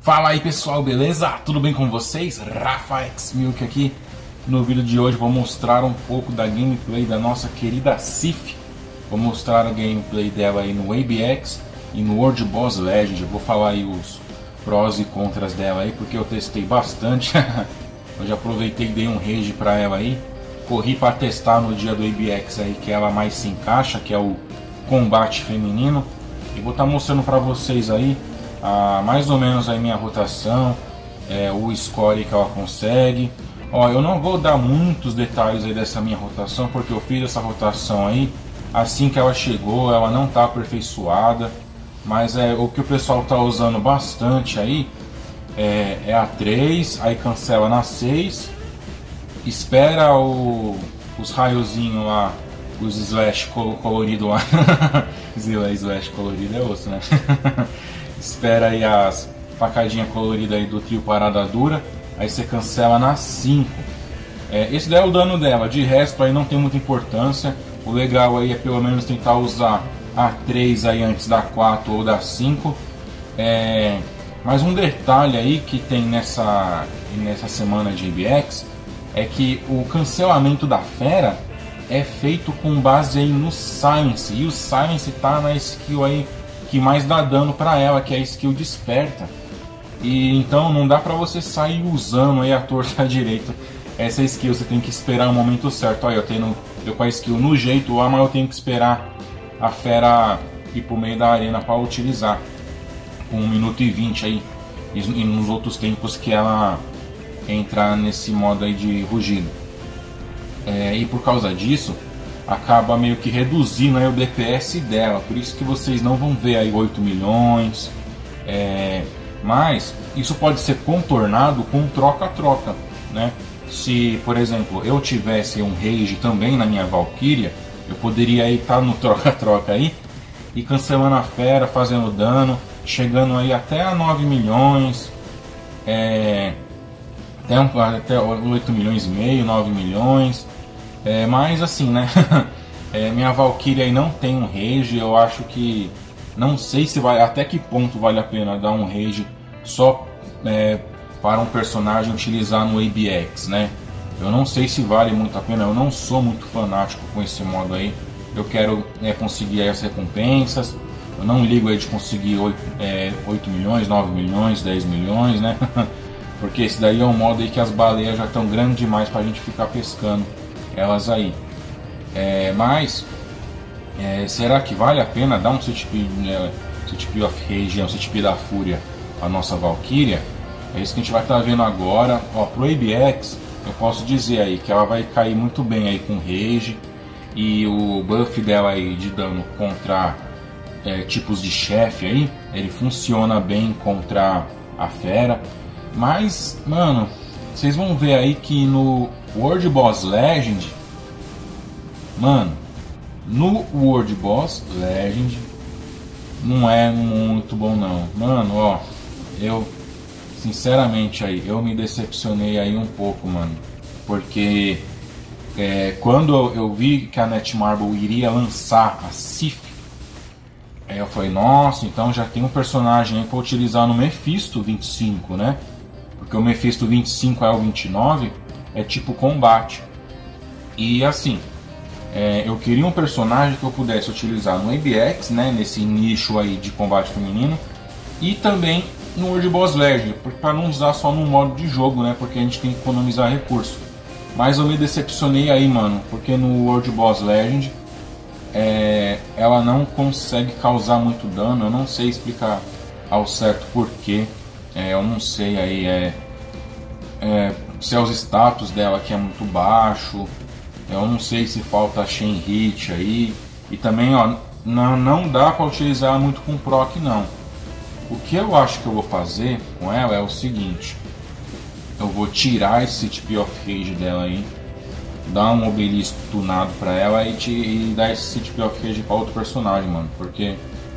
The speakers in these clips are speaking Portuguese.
Fala aí pessoal, beleza? Tudo bem com vocês? Rafa X Milk aqui. No vídeo de hoje vou mostrar um pouco da gameplay da nossa querida Sif. Vou mostrar a gameplay dela aí no ABX e no World Boss Legend. Eu vou falar aí os prós e contras dela aí, porque eu testei bastante. Eu já aproveitei e dei um rage pra ela aí. Corri para testar no dia do ABX aí, que ela mais se encaixa, que é o combate feminino. E vou estar mostrando para vocês aí mais ou menos a minha rotação, o score que ela consegue. Ó, eu não vou dar muitos detalhes aí dessa minha rotação, porque eu fiz essa rotação aí assim que ela chegou, ela não está aperfeiçoada, mas o que o pessoal está usando bastante aí é a 3, aí cancela na 6, espera os raiozinhos lá, os slash colorido lá. Slash colorido é osso, né? Espera aí as facadinhas coloridas aí do trio parada dura, aí você cancela na 5. Esse daí é o dano dela, de resto aí não tem muita importância. O legal aí é pelo menos tentar usar a 3 aí antes da 4 ou da 5. Mas um detalhe aí que tem nessa semana de ABX é que o cancelamento da fera é feito com base aí no Silence, e o Silence tá na skill aí que mais dá dano para ela, que é a skill desperta. E então não dá para você sair usando aí a torta direita essa skill, você tem que esperar o momento certo. Olha, eu com a skill no jeito lá, mas eu tenho que esperar a fera ir pro meio da arena para utilizar com 1 minuto e 20 aí, e nos outros tempos que ela entra nesse modo aí de rugido. E por causa disso acaba meio que reduzindo aí o DPS dela, por isso que vocês não vão ver aí 8 milhões, mas isso pode ser contornado com troca-troca, né? Se por exemplo eu tivesse um rage também na minha Valkyria, eu poderia aí estar no troca-troca aí e cancelando a fera, fazendo dano, chegando aí até a 9 milhões, até 8 milhões e meio, 9 milhões. Mas assim, né? Minha Valkyria aí não tem um rage. Eu acho que não sei se vai, até que ponto vale a pena dar um rage só para um personagem utilizar no ABX, né? Eu não sei se vale muito a pena. Eu não sou muito fanático com esse modo aí. Eu quero conseguir aí as recompensas. Eu não ligo aí de conseguir 8 milhões, 9 milhões, 10 milhões, né? Porque esse daí é um modo aí que as baleias já estão grandes demais para a gente ficar pescando elas aí. Mas será que vale a pena dar um CTP of Rage, um CTP da Fúria a nossa Valkyria? É isso que a gente vai estar vendo agora. Ó, pro ABX eu posso dizer aí que ela vai cair muito bem aí com Rage, e o buff dela aí de dano contra tipos de chefe aí, ele funciona bem contra a fera. Mas, mano, vocês vão ver aí que no World Boss Legend, mano, no World Boss Legend não é muito bom não. Mano, ó, eu sinceramente aí, eu me decepcionei aí um pouco, mano. Porque quando eu vi que a Netmarble iria lançar a Sif, eu falei, nossa, então já tem um personagem aí para utilizar no Mephisto 25, né? Porque o Mephisto 25 é o 29, é tipo combate. E assim, eu queria um personagem que eu pudesse utilizar no ABX, né, nesse nicho aí de combate feminino, e também no World Boss Legend, para não usar só no modo de jogo, né, porque a gente tem que economizar recurso. Mas eu me decepcionei aí, mano, porque no World Boss Legend ela não consegue causar muito dano. Eu não sei explicar ao certo porquê. Eu não sei aí se é os status dela que é muito baixo. Eu não sei se falta chain hit aí. E também, ó, não dá para utilizar muito com proc não. O que eu acho que eu vou fazer com ela é o seguinte: eu vou tirar esse CTP of Rage dela aí, dar um obelisco tunado pra ela e dar esse CTP of Rage pra outro personagem, mano. Porque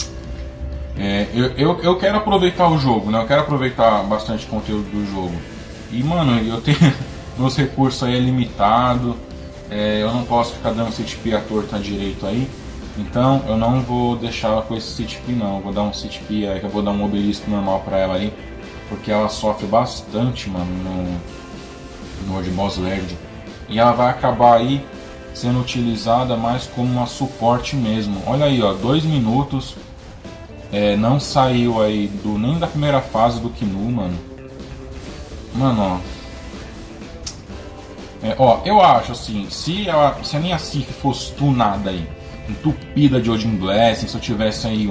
eu quero aproveitar o jogo, né? Eu quero aproveitar bastante conteúdo do jogo. E, mano, eu tenho meus recursos aí limitado. Eu não posso ficar dando CTP à torta direito aí. Então eu não vou deixar ela com esse CTP não. Eu vou dar um CTP, eu vou dar um obelisco normal pra ela aí. porque ela sofre bastante, mano, no World Boss Legend. E ela vai acabar aí sendo utilizada mais como uma suporte mesmo. Olha aí, ó, 2 minutos. Não saiu aí nem da primeira fase do Kinu, mano. Mano, ó. Eu acho assim, se a minha Sif fosse tunada aí, entupida de Odin Blessing, se eu tivesse aí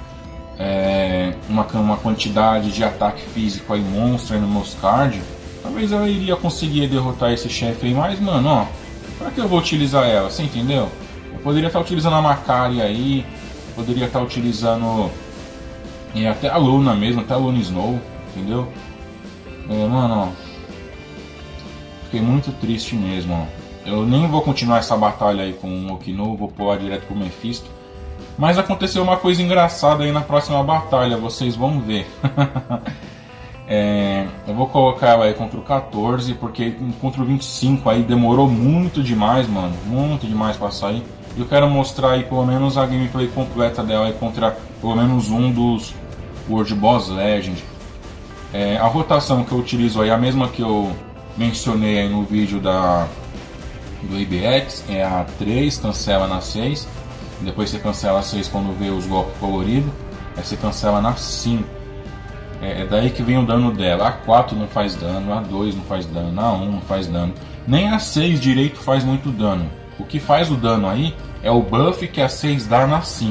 uma quantidade de ataque físico aí monstro aí no meus cards, talvez eu iria conseguir derrotar esse chefe aí, mas mano, ó, pra que eu vou utilizar ela, você entendeu? Eu poderia estar utilizando a Macari aí, poderia estar utilizando até a Luna mesmo, até a Luna Snow, entendeu? Mano, ó, fiquei muito triste mesmo, ó. Eu nem vou continuar essa batalha aí com o Okinu, vou pular direto pro Mephisto. Mas aconteceu uma coisa engraçada aí na próxima batalha, vocês vão ver. Eu vou colocar ela aí contra o 14, porque contra o 25 aí demorou muito demais, mano. Muito demais pra sair. E eu quero mostrar aí pelo menos a gameplay completa dela aí contra pelo menos um dos World Boss Legend. A rotação que eu utilizo aí é a mesma que eu mencionei aí no vídeo do ABX, é a 3, cancela na 6. Depois você cancela a 6 quando vê os golpes coloridos. Aí você cancela na 5. É daí que vem o dano dela. A 4 não faz dano, a 2 não faz dano, a 1 não faz dano. Nem a 6 direito faz muito dano. O que faz o dano aí é o buff que a 6 dá na 5.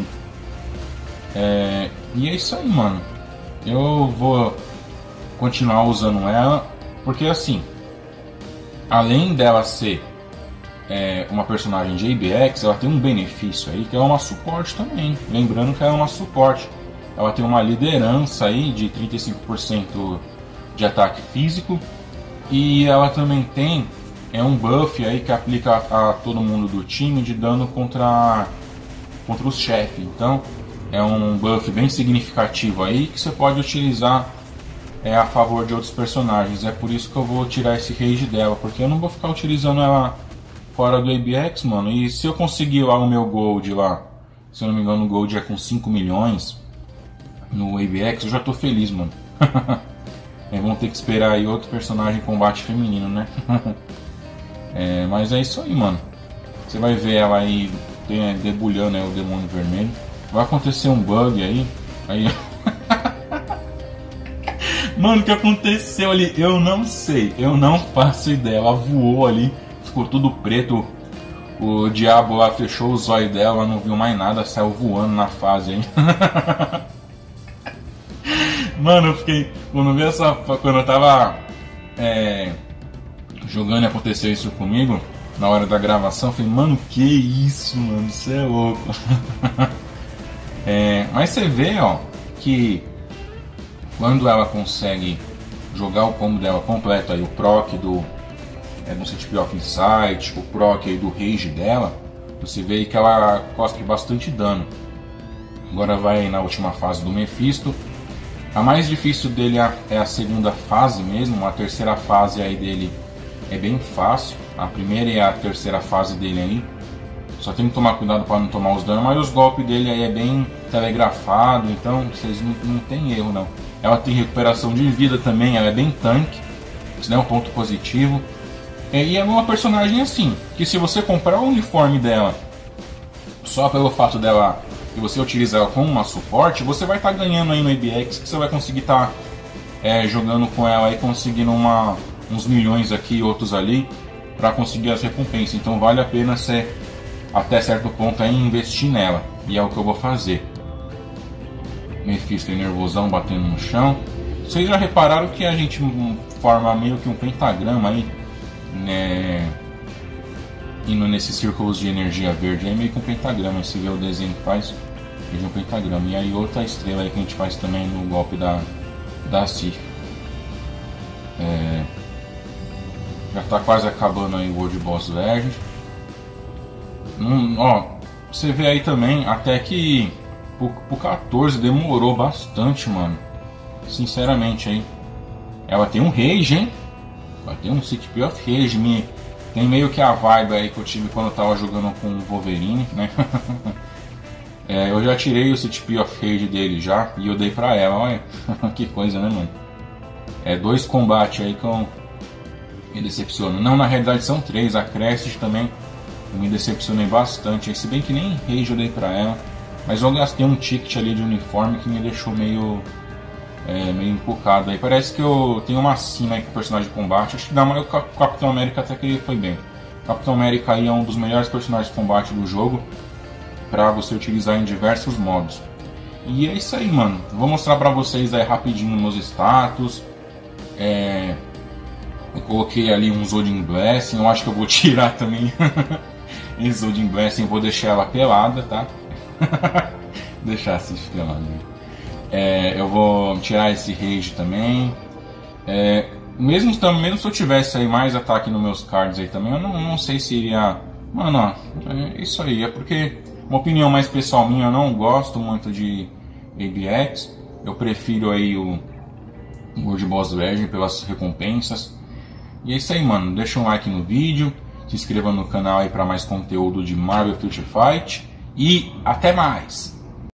E é isso aí, mano. Eu vou continuar usando ela, porque assim, além dela ser uma personagem de ABX, ela tem um benefício aí que é uma suporte também. Lembrando que ela é uma suporte. Ela tem uma liderança aí de 35% de ataque físico. E ela também tem um buff aí que aplica a todo mundo do time de dano contra os chefes. Então é um buff bem significativo aí que você pode utilizar a favor de outros personagens. É por isso que eu vou tirar esse rage dela, porque eu não vou ficar utilizando ela fora do ABX, mano. E se eu conseguir lá o meu gold lá, se eu não me engano o gold é com 5 milhões no ABX, eu já tô feliz, mano. Vamos ter que esperar aí outro personagem em combate feminino, né? Mas é isso aí, mano. Você vai ver ela aí debulhando o demônio vermelho. Vai acontecer um bug aí. Mano, o que aconteceu ali? Eu não sei, eu não faço ideia. Ela voou ali, ficou tudo preto. O diabo lá fechou os olhos dela, não viu mais nada, saiu voando na fase aí. Mano, eu fiquei. Quando eu tava jogando e aconteceu isso comigo, na hora da gravação, eu falei, mano, que isso, mano, você é louco. Mas você vê, ó, que quando ela consegue jogar o combo dela completo, aí o proc do CTP of Insight, o proc aí do rage dela, você vê que ela cospe bastante dano. Agora vai na última fase do Mephisto. A mais difícil dele é a segunda fase mesmo. A terceira fase aí dele é bem fácil. A primeira e a terceira fase dele aí, só tem que tomar cuidado para não tomar os danos, mas os golpes dele aí é bem telegrafado, então vocês não tem erro não. Ela tem recuperação de vida também, ela é bem tanque, isso é um ponto positivo. E é uma personagem assim, que se você comprar o uniforme dela, só pelo fato dela, que você utilizar ela como uma suporte, você vai estar ganhando aí no ABX, que você vai conseguir estar jogando com ela e conseguindo uns milhões aqui, outros ali, para conseguir as recompensas. Então vale a pena você, até certo ponto, investir nela, e é o que eu vou fazer. Mephisto nervosão batendo no chão. Vocês já repararam que a gente forma meio que um pentagrama aí, né? Indo nesses círculos de energia verde, é meio que um pentagrama. Se vê o desenho que faz, é um pentagrama. E aí outra estrela aí que a gente faz também no golpe da Sif. Já tá quase acabando aí o World Boss Legend. Ó, você vê aí também, até que pro 14 demorou bastante, mano. Sinceramente aí. Ela tem um rage, hein? Ela tem um CTP of Rage. Tem meio que a vibe aí que eu tive quando eu tava jogando com o Wolverine, né? Eu já tirei o CTP of Rage dele já e eu dei pra ela, olha. Que coisa, né, mano? dois combates aí que eu me decepciono. Não, na realidade são três. A Crescent também eu me decepcionei bastante. Se bem que nem rage eu dei pra ela. Mas eu gastei um ticket ali de uniforme que me deixou meio encucado. Aí parece que eu tenho uma cima aí com o personagem de combate. Acho que dá mais o Capitão América até que ele foi bem. O Capitão América aí é um dos melhores personagens de combate do jogo para você utilizar em diversos modos. E é isso aí, mano. Vou mostrar pra vocês aí rapidinho meus status. Eu coloquei ali um Zodin Blessing. Eu acho que eu vou tirar também esse Zodin Blessing. Vou deixar ela pelada, tá? Deixar assim pelada. Eu vou tirar esse Rage também. Mesmo se eu tivesse aí mais ataque nos meus cards aí também, eu não sei se iria... Mano, ó, é isso aí. É porque, uma opinião mais pessoal minha, eu não gosto muito de ABX. Eu prefiro aí o World Boss Legend pelas recompensas. E é isso aí, mano. Deixa um like no vídeo, se inscreva no canal aí para mais conteúdo de Marvel Future Fight. E até mais!